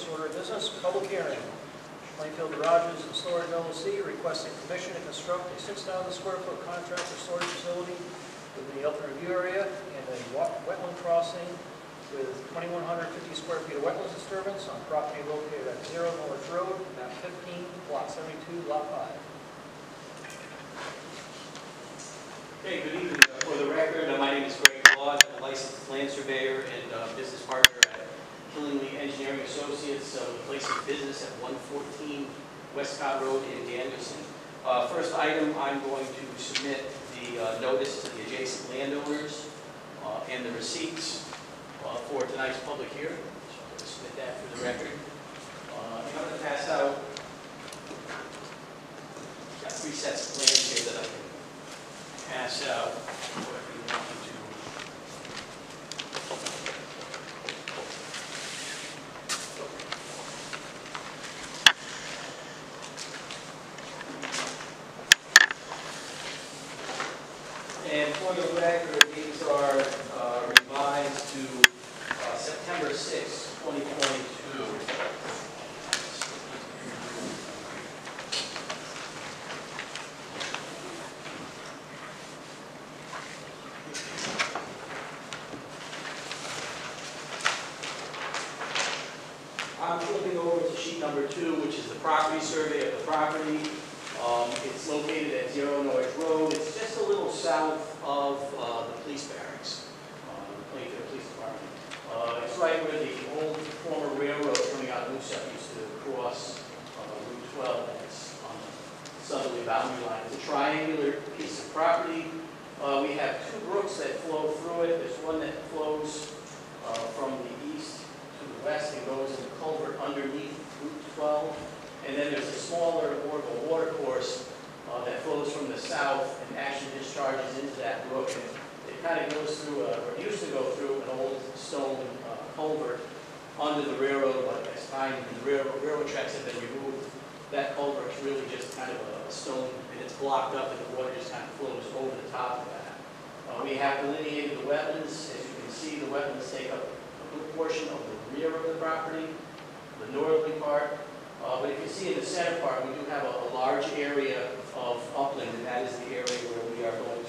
first order of business, public hearing. Plainfield Garages and Storage LLC requesting permission to construct a 6,000 square foot contractor storage facility within the Elton Review area and a wetland crossing with 2,150 square feet of wetlands disturbance on property located at 0 Norwich Road, map 15, block 72, lot 5. Hey, good evening. For the record, my name is Greg Claude. I'm a licensed land surveyor and business partner at Killingly Engineering Associates, with place of business at 114 Westcott Road in Danielson. First item, I'm going to submit the notice to the adjacent landowners and the receipts for tonight's public hearing. So I'm going to submit that for the record. I'm going to pass out, got 3 sets of plans here that I can pass out whoever you want me to. And for the record, these are revised to September 6, 2022. I'm flipping over to sheet number 2, which is the property survey of the property. It's located at 0 Norwich Road. It's just a little south of the police barracks, the Plainfield Police Department. It's right where the old former railroad coming out of Moosup used to cross Route 12. It's on the southerly boundary line. It's a triangular piece of property. We have 2 brooks that flow through it. There's one that flows from the east to the west and goes in the culvert underneath Route 12. And then there's a smaller, more of a water course that flows from the south and actually discharges into that brook. And it kind of goes through, or used to go through, an old stone culvert under the railroad. But as time the railroad tracks have been removed, that culvert's really just kind of a stone, and it's blocked up, and the water just kind of flows over the top of that. We have delineated the wetlands. As you can see, the wetlands take up a good portion of the rear of the property, the northerly part. But if you see in the center part, we do have a large area of upland, and that is the area where we are going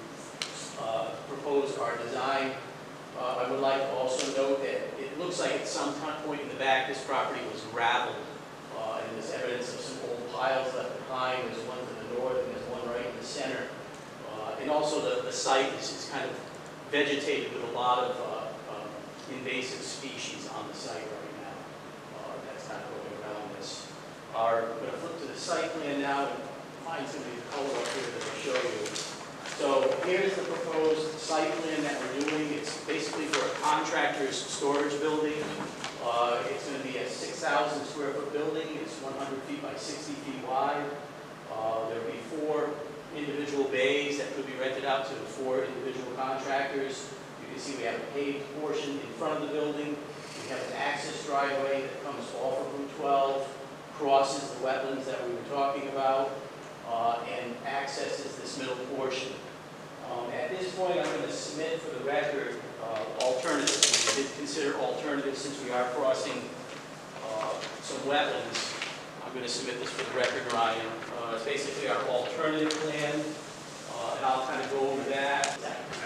to propose our design. I would like to also note that it looks like at some point in the back, this property was gravelled, and there's evidence of some old piles left behind. There's one to the north, and there's one right in the center. And also the site is kind of vegetated with a lot of invasive species on the site right now. That's kind of going around this. I'm going to flip to the site plan now and find some of the color up here that I'll show you. So here's the proposed site plan that we're doing. It's basically for a contractor's storage building. It's going to be a 6,000 square foot building. It's 100 feet by 60 feet wide. There will be 4 individual bays that could be rented out to 4 individual contractors. You can see we have a paved portion in front of the building. We have an access driveway that comes off of Route 12, crosses the wetlands that we were talking about, and accesses this middle portion. At this point, I'm going to submit for the record alternatives. We did consider alternatives since we are crossing some wetlands. I'm going to submit this for the record, Ryan. It's basically our alternative plan, and I'll kind of go over that.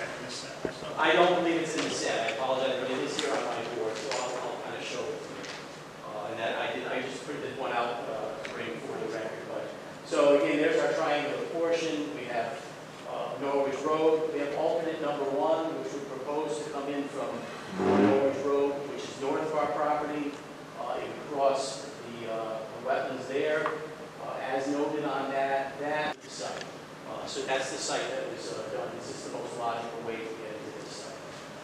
I don't believe it's in the set. I apologize, but it is here on my board, so I'll kind of show it to you. And that I just printed one out to bring for the record. But so again, there's our triangular portion. We have Norwich Road. We have alternate number 1, which we propose to come in from Norwich Road, which is north of our property. It would cross the wetlands there. As noted on that site. So that's the site that was done. This is the most logical way to get into this site.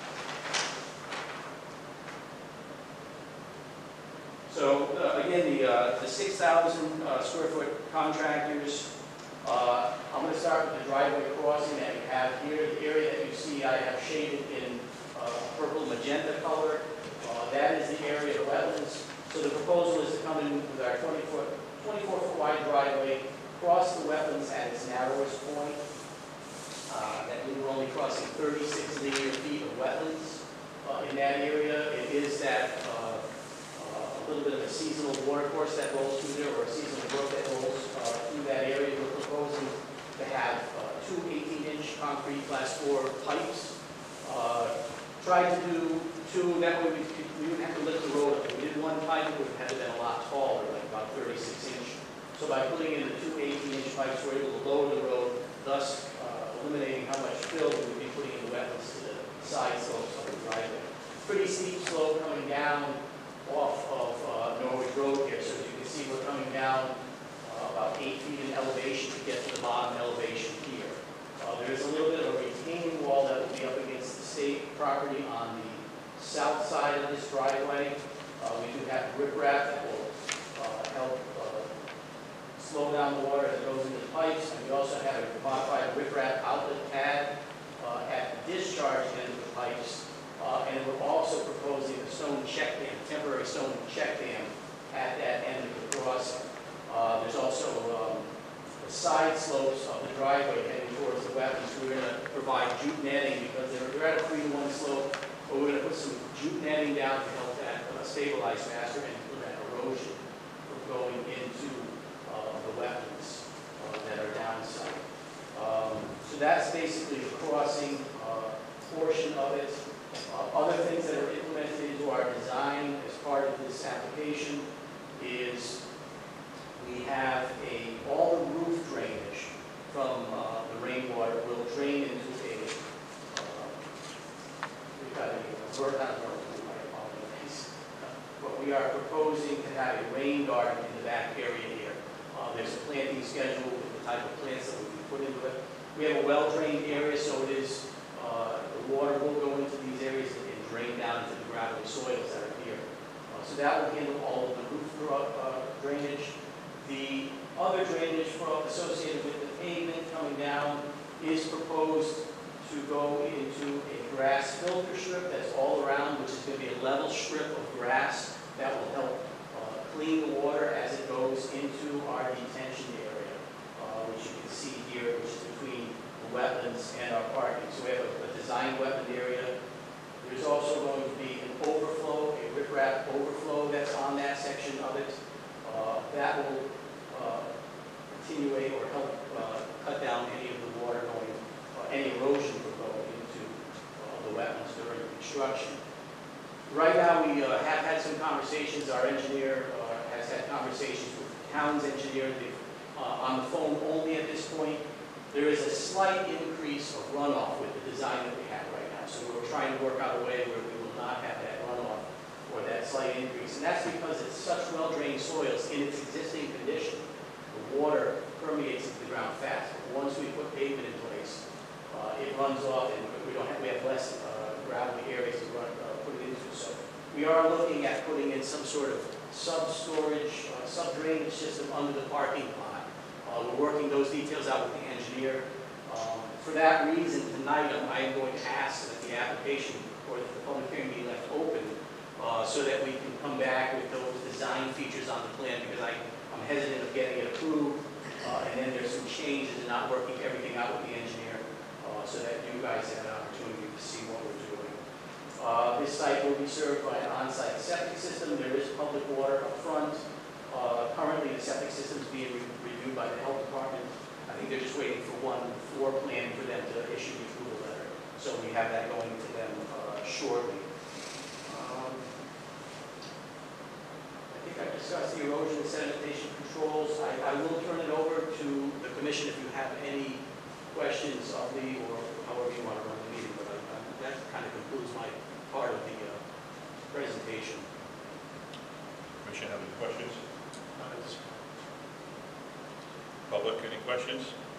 So again, the 6,000 square foot contractors. I'm going to start with the driveway crossing that we have here. The area that you see I have shaded in purple magenta color. That is the area of wetlands. So the proposal is to come in with our 24-foot wide driveway, cross the wetlands at its narrowest point. That we were only crossing 36 linear feet of wetlands in that area. It is that little bit of a seasonal watercourse that rolls through there, or a seasonal brook that rolls through that area. We're proposing to have two 18-inch concrete class 4 pipes. Tried to do two, that way we wouldn't have to lift the road up. If we did one pipe, it would have had to been a lot taller, like about 36 inch. So by putting in the two 18-inch pipes, we're able to lower the road, thus eliminating how much fill we would be putting in the wetlands to the side slopes of the driveway. Pretty steep slope coming down off of Norwich Road here. So as you can see, we're coming down about 8 feet in elevation to get to the bottom elevation here. There is a little bit of a retaining wall that will be up against the state property on the south side of this driveway. We do have riprap that will help slow down the water as it goes into the pipes, and we also have a modified riprap outlet pad at the discharge end of the pipes, and we're also proposing a stone check dam, temporary stone check dam at that end of the crossing. There's also the side slopes of the driveway heading towards the wetlands. We're going to provide jute netting because they're at a 3-to-1 slope, but we're going to put some jute netting down to help that stabilize faster and prevent erosion from going into the wetlands that are downside. So that's basically the crossing portion of it. Other things that are implemented into our design as part of this application is we have all the roof drainage from the rainwater will drain into we've got a vertical pool, I apologize. But we are proposing to have a rain garden in the back area here. There's a planting schedule with the type of plants that will be put into it. We have a well-drained area, so it is, the water will go into these areas and drain down into the gravelly soils that are here. So that will handle all of the roof drainage. The other drainage associated with the pavement coming down is proposed to go into a grass filter strip that's all around, which is going to be a level strip of grass that will help clean the water as it goes into our detention area, which you can see here, which is between the wetlands and our parking. So we have a designed wetland area. There's also going to be an overflow, a riprap overflow that's on that section of it. That will attenuate or help cut down any of the water going, any erosion from going into the wetlands during construction. Right now, we have had some conversations. Our engineer has had conversations with the town's engineer. On the phone only at this point. There is a slight increase of runoff with the design that we have right now. So we're trying to work out a way where we will not have that runoff or that slight increase. And that's because it's such well-drained soils in its existing condition. The water permeates into the ground fast. But once we put pavement in place, it runs off, and we have less gravelly areas to put it into. So we are looking at putting in some sort of sub-storage, sub-drainage system under the parking lot. We're working those details out with the engineer. For that reason, tonight I am going to ask that the application or that the public hearing be left open so that we can come back with those design features on the plan, because I'm hesitant of getting it approved and then there's some changes and not working everything out with the engineer so that you guys have an opportunity to see what we're doing. This site will be served by an on-site septic system. There is public water up front. Currently, the septic system is being reviewed by the health department. I think they're just waiting for one floor plan for them to issue the approval letter. So we have that going to them shortly. I think I discussed the erosion and sedimentation controls. I will turn it over to the commission if you have any questions of me or however you want to run the meeting. But that kind of concludes my part of the presentation. Commission, have any questions? Public, any questions?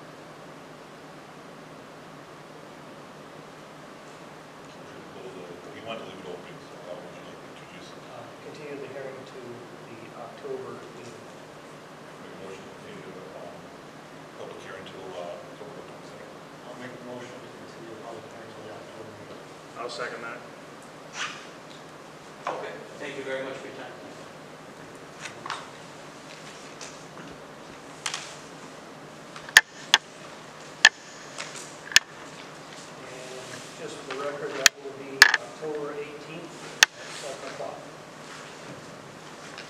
We want to leave it open, so how would you like to introduce it? Continue the hearing to the October meeting. Make a motion to continue the public hearing until October 22nd. I'll make a motion to continue the public hearing until the October meeting. I'll second that. Okay. Thank you very much for your time. Just for the record, that will be October 18th at 7 o'clock.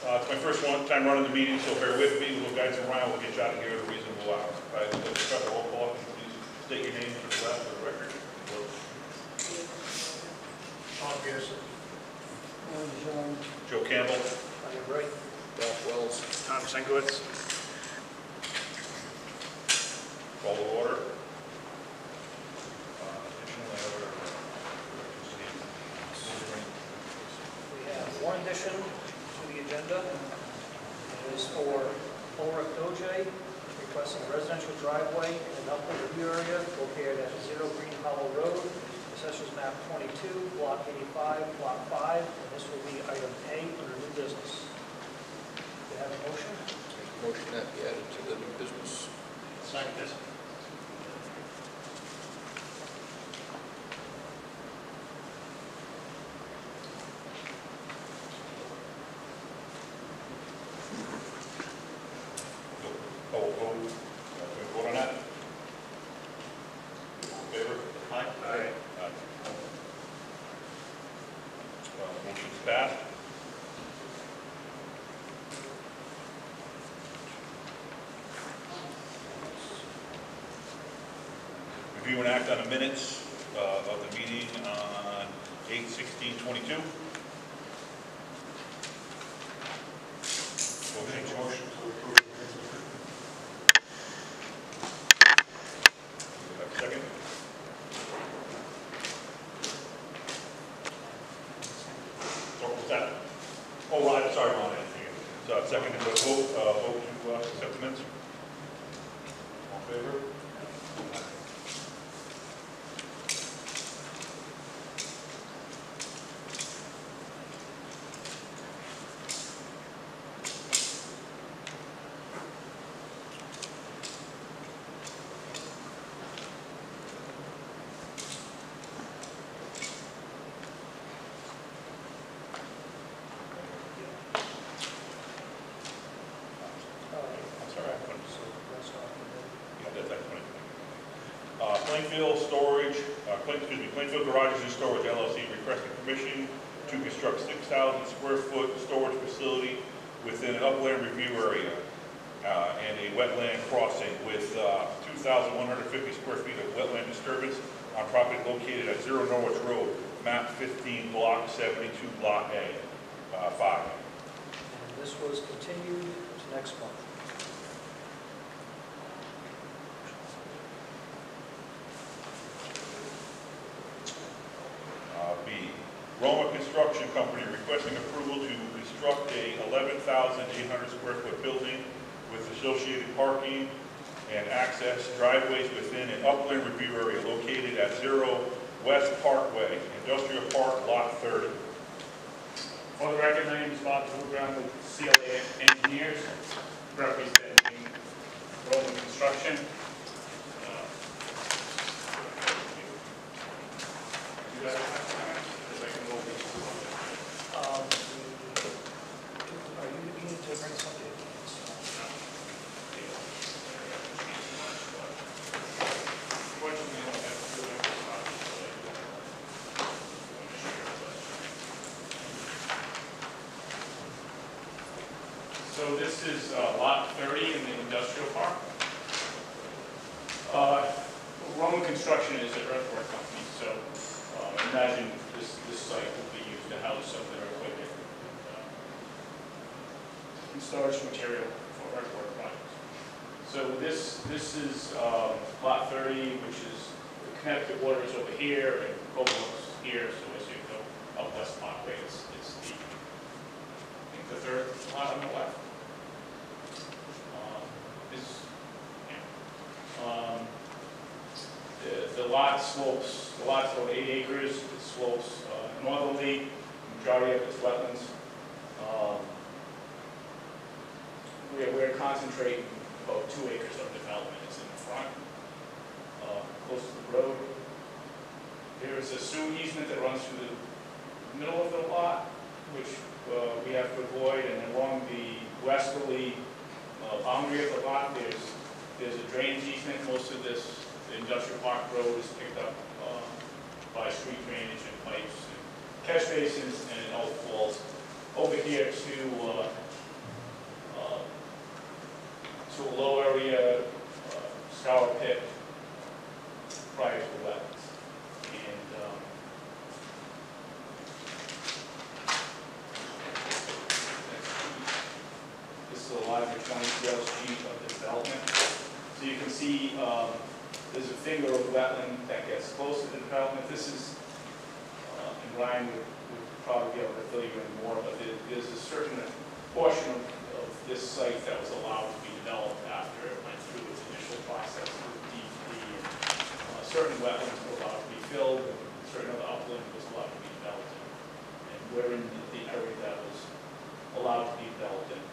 It's my first time running the meeting, so bear with me. We'll guide you around. We'll get you out of here at a reasonable hour. I'd like to start the roll call. Please state your name for the last for the record. Tom Pearson. Joe Campbell. Diane Bright. Ralph Wells. Tom Sinkowitz. Call to order. We have one addition to the agenda. It is for Ulrich Doje, requesting a residential driveway in an upland review area located at 0 Green Hollow Road, Assessors Map 22, Block 85, Block 5, and this will be item A under new business. Do you have a motion? Motion that be added to the new business. Second. Can we vote on that? In favor? Aye. Motion's passed. Review and act on the minutes of the meeting on 8/16/22. Motion to approve. Second. What was that? Oh, right, sorry, Ron. So second is a vote to accept the minutes. All in favor? I'm sorry, I couldn't. So that's off the bid. Yeah, that's 20. Plainfield Storage, Plainfield Garages and Storage LLC requesting permission to construct 6,000 square foot storage facility within an upland review area and a wetland crossing with 2,150 square feet of wetland disturbance on property located at 0 Norwich Road, map 15, block 72, block A, 5. And this was continued to next month. B, Roma Construction Company requesting approval to construct a 11,800 square foot building with associated parking and access driveways within an upland review area located at 0 West Parkway, Industrial Park, Lot 30. For the record, my name is Bob Hoover, with CLA Engineers, representing Roman Construction. You guys have comments? Because I can go over each one. Are you need to bring something? Fortunately, I don't have to do it. So this is lot 30 in the industrial park. Roman Construction is an earthwork company, so imagine this site will be used to house some of their equipment and storage material for earthwork projects. So this is lot 30, which is the Connecticut water is over here and Cobalt's here. So as you go up West Parkway, it's the I think the third lot on the left. The lot slopes. The lot's about 8 acres. It slopes northerly. Majority of it's wetlands. We're concentrating about 2 acres of development. It's in the front, close to the road. There is a sewer easement that runs through the middle of the lot, which we have to avoid, and along the westerly boundary of the lot, there's a drainage easement. Most of this industrial park road is picked up by street drainage and pipes and catch basins, and it all falls over here to to a low area scour pit prior to the wetlands. And this is a larger 20 scale sheet of the development. So you can see there's a finger of wetland that gets close to the development. This is, and Ryan would probably be able to fill you in more, but there's a certain portion of this site that was allowed to be developed after it went through its initial process with DEP, and certain wetlands were allowed to be filled, and certain other upland was allowed to be developed in. And we're in the area that was allowed to be developed in.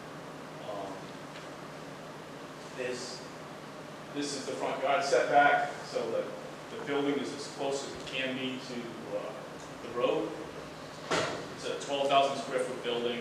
This is the front yard setback, so the building is as close as it can be to the road. It's a 12,000 square foot building.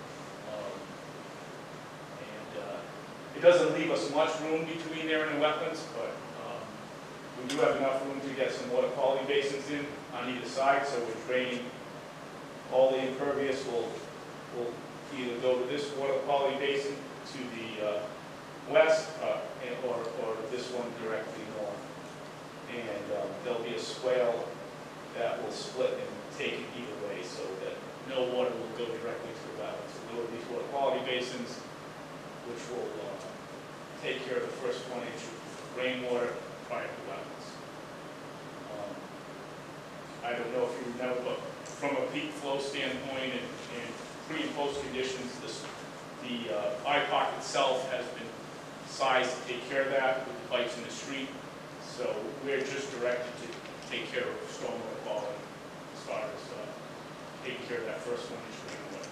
It doesn't leave us much room between there and the wetlands, but we do have enough room to get some water quality basins in on either side, so we're draining all the impervious will either go to this water quality basin to the west or this one directly north. And there'll be a swale that will split and take it either way so that no water will go directly to the wetlands. So there will be water quality basins which will take care of the first 1 inch of rainwater prior to wetlands. I don't know if you remember, but from a peak flow standpoint and pre and post conditions, the IPOC itself has been sized to take care of that with the pipes in the street. So we're just directed to take care of stormwater quality as far as taking care of that first 1 inch rainwater.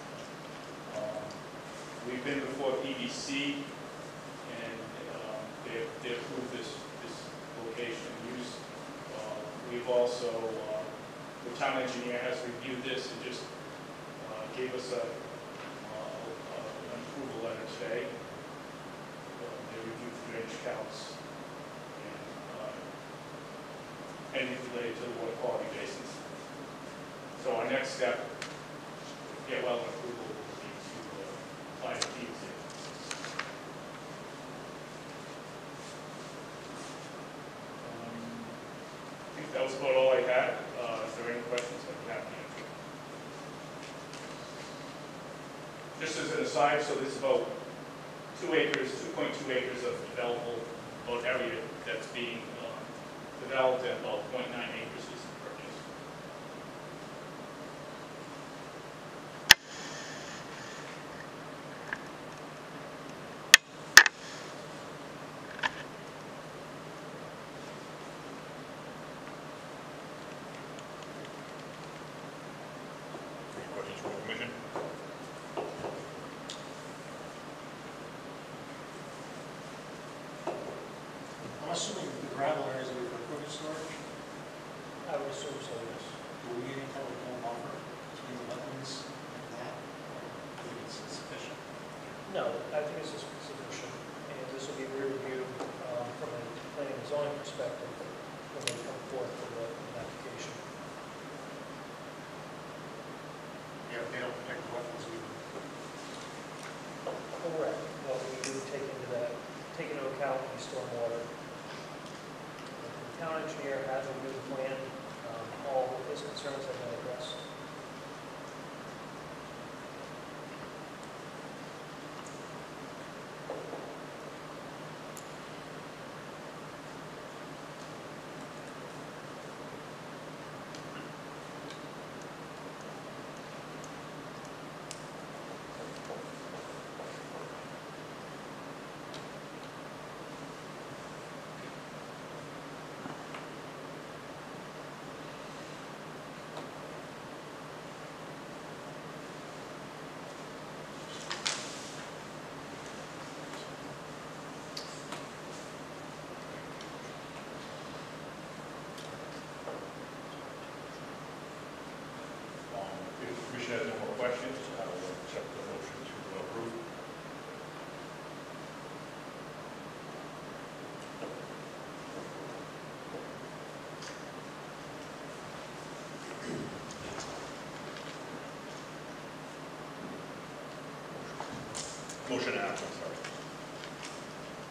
We've been before PBC, and they approved this location use. We've also, the town engineer has reviewed this and just gave us an approval letter today. They reviewed the drainage counts and anything related to the water quality basins. So our next step, get well approval, will be to apply to PBC. I think that was about all I had. If there are any questions, I'd be happy to answer. Just as an aside, so there's about 2.2 acres of developable area that's being developed, and about 0.9 acres is impervious. Any questions from the commission? I'm assuming the gravel areas are for equipment storage. I would assume so, yes. Do we need any type of home buffer between the wetlands and that? I think it's sufficient. No, I think this is sufficient, and this will be reviewed from a planning and zoning perspective when they come forth with an application. Yeah, they don't protect the wetlands either. Correct. Well, we do take into account the stormwater. The town engineer has reviewed the plan. All of his concerns have been addressed. If the commission has no more questions, I will accept the motion to approve. Motion out, I'm sorry.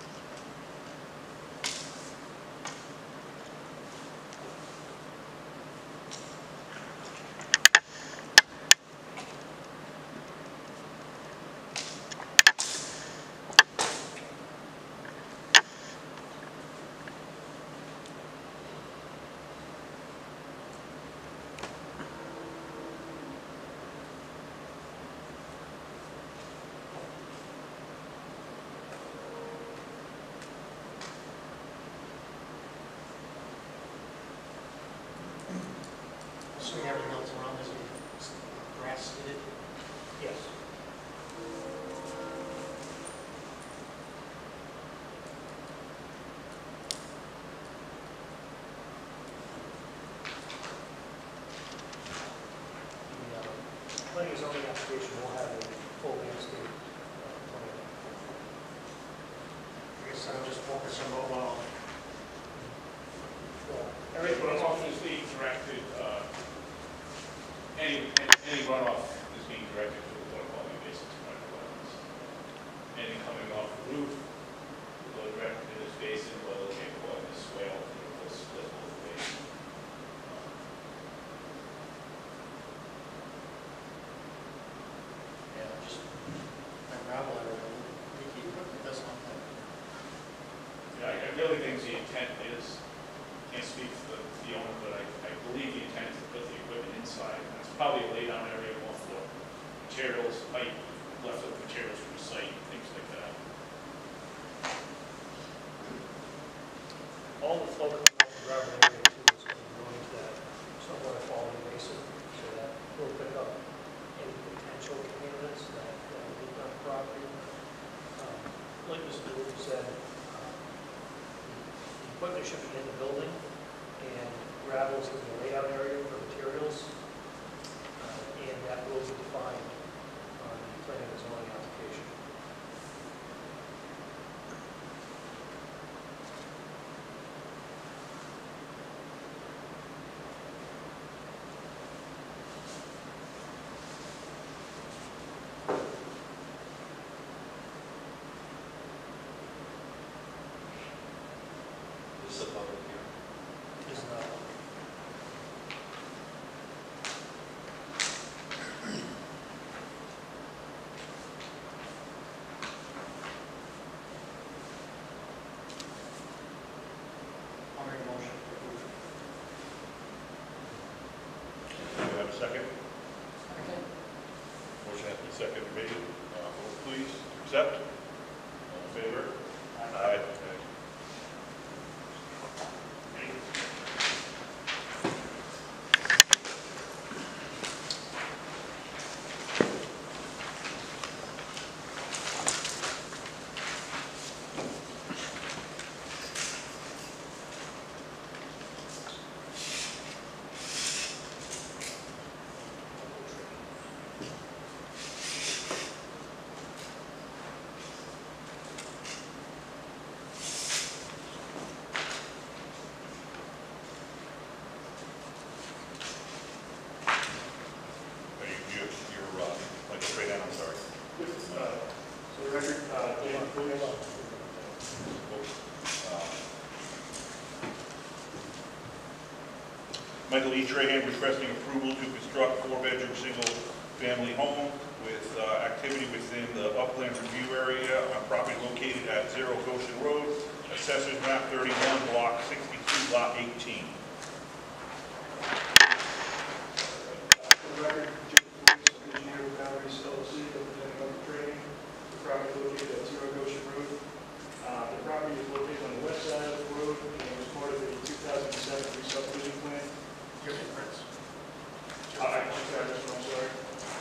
assuming everything else around this is grass seeded? Yes. The planning and zoning application will have a full landscape plan. I guess I would just focus on what, Well, Every everything runoff else, is being directed, any runoff is being directed to the water quality basin to private wetlands. Anything coming off the roof will go directly to this basin, whether it may go in this swale, it will split both basins. yeah, just my gravel area, leaky equipment, that's one thing. Yeah, I really think the intent is, can't speak for the owner, but I believe the intent is to put the equipment inside. And it's probably a lay down area more for materials, pipe, leftover materials from the site, things like that. all the flow coming off the gravel area too is going to go into that stormwater quality basin, so that will pick up any potential contaminants that leak on the property. Like Mr. Wu said, the equipment should be in the building, and gravel is in the layout area for materials, and that will be defined on the planning and zoning application. This is a public hearing. Is not. I'll make a motion to approve. Do you have a second? Okay. Motion has been seconded, made. Vote please, accept. All in favor? Aye. You're like straight down, I'm sorry. So the record, Dan Cruz. Michael E. Trahan requesting approval to construct four-bedroom, single-family home with activity within the upland review area on property located at 0 Goshen Road, Assessors Map 31, Block 62, Lot 18. For the record, Jim Lewis, engineer with Boundaries LLC, representing Michael Training. The property is located at 0 Goshen Road. The property is located on the west side of the road and was part of the 2007 re-subdivision plan. Your difference. I just got this one, I'm sorry.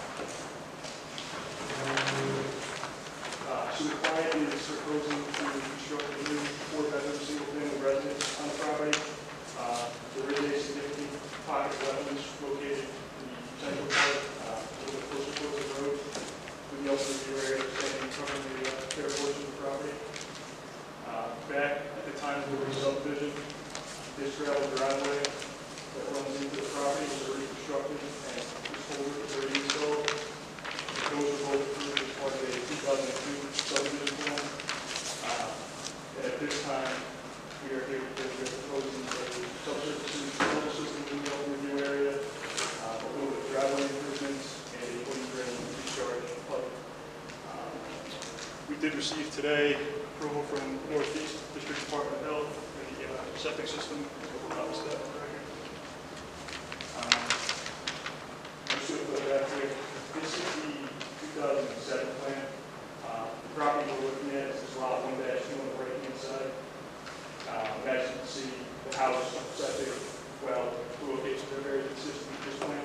So the client is proposing to construct a new four-bedroom, single-family residence on the property. There is a significant pocket of wetlands located in the central part, a little bit closer towards the road, with the open review area extending covering the fair portion of the property. Back at the time of the re-subdivision, this gravel driveway that runs into the property was already constructed and this culvert was already installed. Those were both approved as part of a 2002 subdivision plan. And at this time, we are here proposing a subsurface water system in the open review area, a little bit of driveway improvements, and a wooden drain discharge pipe. We did receive today approval from Northeast District Department of Health for the septic system. Just going to put that quick. This is the 2007 plan. The property we're looking at is this lot 1-2 on the right-hand side. As you can see, the house, septic, well, the locations are very consistent with this plan.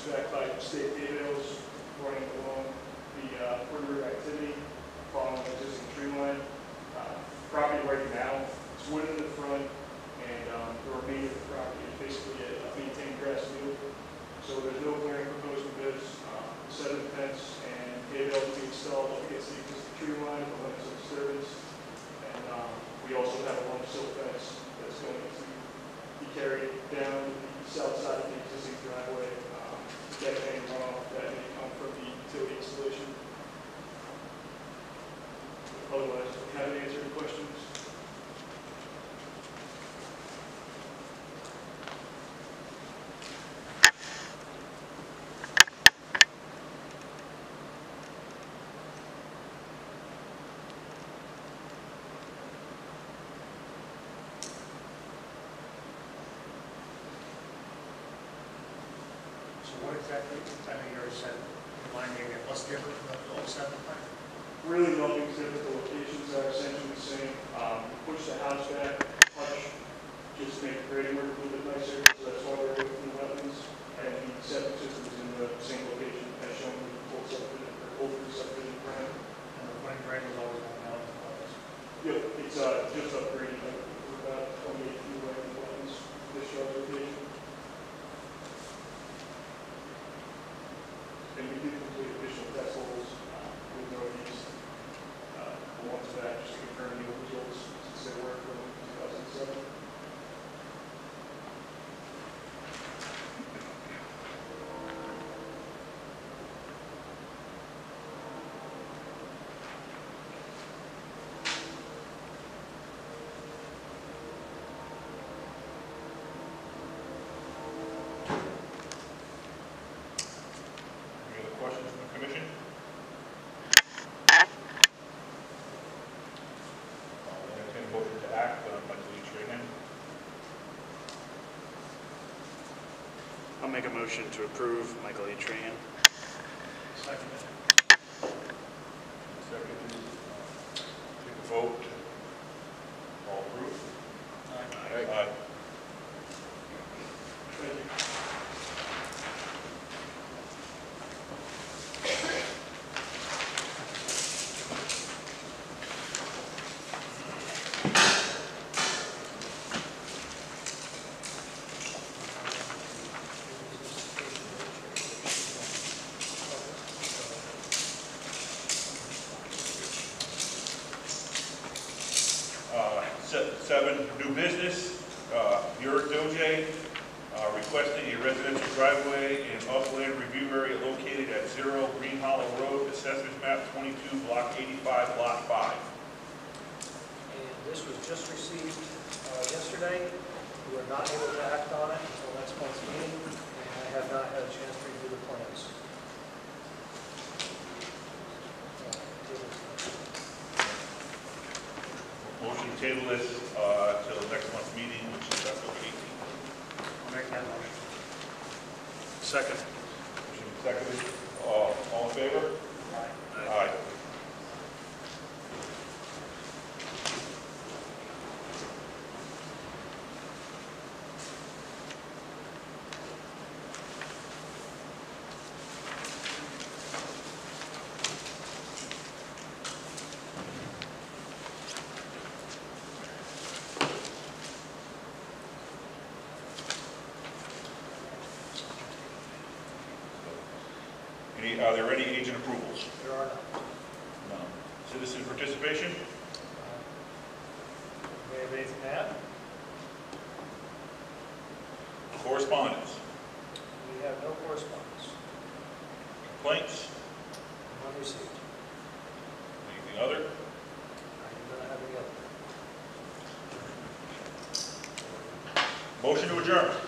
backed by state details running along the perimeter activity following the existing tree line. Property right now, it's wood in the front, and the remainder of the property is basically a maintained grass field. So there's no clearing proposed with this. Sediment fence and gate will be installed up against the existing tree line for limits of disturbance. And we also have a lump silt fence that's going to be carried down the south side of the existing driveway, get any runoff that may come from the utility installation. Otherwise, if you have any answer any questions. So what exactly, I know you already said, remind me again, what's different from the old seven plan? Really nothing's different. The locations are essentially the same. Push the house back, touch, just make the grading work a little bit nicer, so that's why we're away from the wetlands. And the septic system is in the same location as shown in the old subdivision, or older subdivision plan. And the running grade was always going out as well as. Yep, it's just upgraded, like, we're about 28 feet away from the wetlands, discharge location. And we did complete additional test holes with northeast along to that, just to confirm the old results since they were from 2007. Any other questions from the commission? I'll entertain a motion to act on Michael E. Trahan. I'll make a motion to approve Michael E. Trahan. Second. Second, take a vote. All approved? Aye. Thank you. Seven, new business, Uric Doje, requesting a residential driveway in upland review area located at 0 Green Hollow Road, Assessors Map 22, Block 85, Lot 5. And this was just received yesterday. We were not able to act on it until next month's meeting, and I have not had a chance to review the plans. Motion to table this till next month's meeting, which is October 18th. I'll make that motion. Second. Motion seconded. All in favor? Aye. Are there any agent approvals? There are none. None. Citizen participation? Do we have anything to add? Correspondence? We have no correspondence. Complaints? None received. Anything other? I do not have any other. Motion to adjourn?